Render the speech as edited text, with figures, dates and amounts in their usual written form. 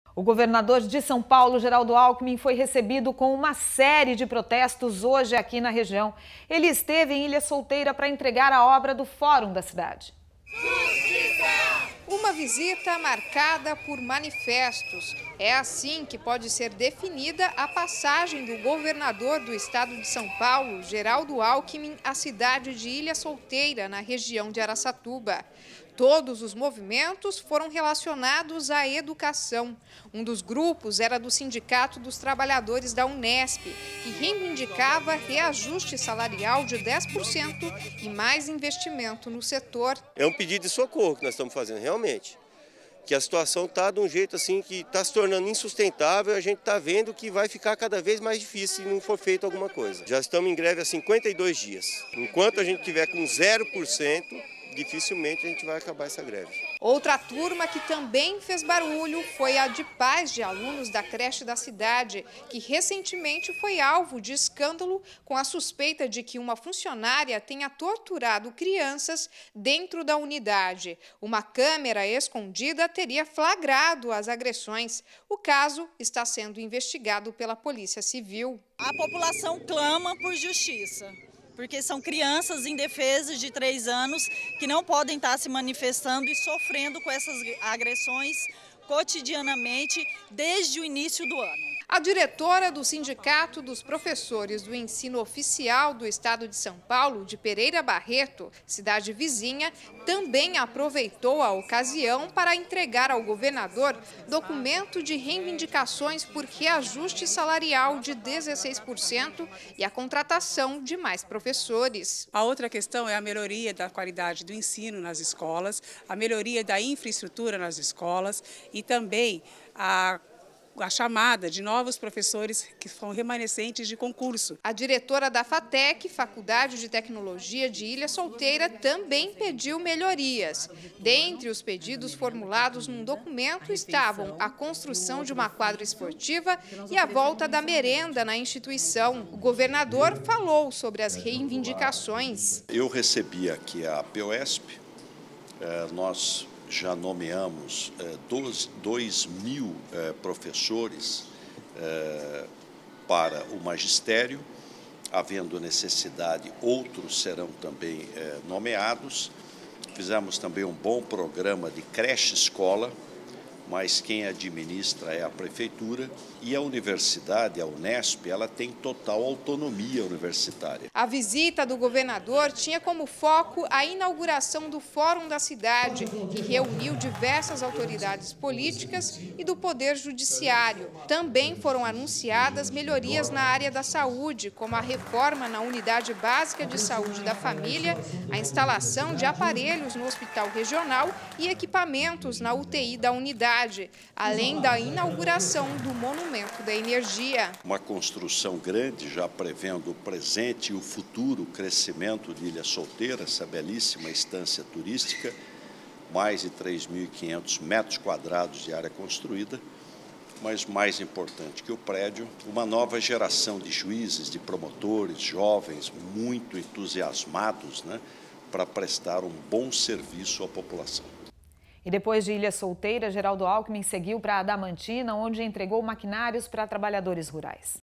O governador de São Paulo, Geraldo Alckmin, foi recebido com uma série de protestos hoje aqui na região. Ele esteve em Ilha Solteira para entregar a obra do Fórum da cidade. Uma visita marcada por manifestos. É assim que pode ser definida a passagem do governador do estado de São Paulo, Geraldo Alckmin, à cidade de Ilha Solteira, na região de Araçatuba. Todos os movimentos foram relacionados à educação. Um dos grupos era do Sindicato dos Trabalhadores da Unesp, que reivindicava reajuste salarial de 10% e mais investimento no setor. É um pedido de socorro que nós estamos fazendo, realmente. Que a situação está de um jeito assim que está se tornando insustentável, a gente está vendo que vai ficar cada vez mais difícil se não for feito alguma coisa. Já estamos em greve há 52 dias. Enquanto a gente tiver com 0%, dificilmente a gente vai acabar essa greve. Outra turma que também fez barulho foi a de pais de alunos da creche da cidade, que recentemente foi alvo de escândalo com a suspeita de que uma funcionária tenha torturado crianças dentro da unidade. Uma câmera escondida teria flagrado as agressões. O caso está sendo investigado pela Polícia Civil. A população clama por justiça, porque são crianças indefesas de 3 anos que não podem estar se manifestando e sofrendo com essas agressões cotidianamente desde o início do ano. A diretora do Sindicato dos Professores do Ensino Oficial do Estado de São Paulo, de Pereira Barreto, cidade vizinha, também aproveitou a ocasião para entregar ao governador documento de reivindicações por reajuste salarial de 16% e a contratação de mais professores. A outra questão é a melhoria da qualidade do ensino nas escolas, a melhoria da infraestrutura nas escolas e também a chamada de novos professores que são remanescentes de concurso. A diretora da FATEC, Faculdade de Tecnologia de Ilha Solteira, também pediu melhorias. Dentre os pedidos formulados num documento estavam a construção de uma quadra esportiva e a volta da merenda na instituição. O governador falou sobre as reivindicações. Eu recebi aqui a POESP, nós já nomeamos 2.000 professores para o magistério, havendo necessidade, outros serão também nomeados. Fizemos também um bom programa de creche-escola, mas quem administra é a prefeitura, e a universidade, a Unesp, ela tem total autonomia universitária. A visita do governador tinha como foco a inauguração do Fórum da Cidade, que reuniu diversas autoridades políticas e do Poder Judiciário. Também foram anunciadas melhorias na área da saúde, como a reforma na Unidade Básica de Saúde da Família, a instalação de aparelhos no Hospital Regional e equipamentos na UTI da unidade, além da inauguração do Monumento da Energia. Uma construção grande, já prevendo o presente e o futuro crescimento de Ilha Solteira, essa belíssima estância turística, mais de 3.500 metros quadrados de área construída, mas mais importante que o prédio, uma nova geração de juízes, de promotores, jovens, muito entusiasmados, para prestar um bom serviço à população. E depois de Ilha Solteira, Geraldo Alckmin seguiu para Adamantina, onde entregou maquinários para trabalhadores rurais.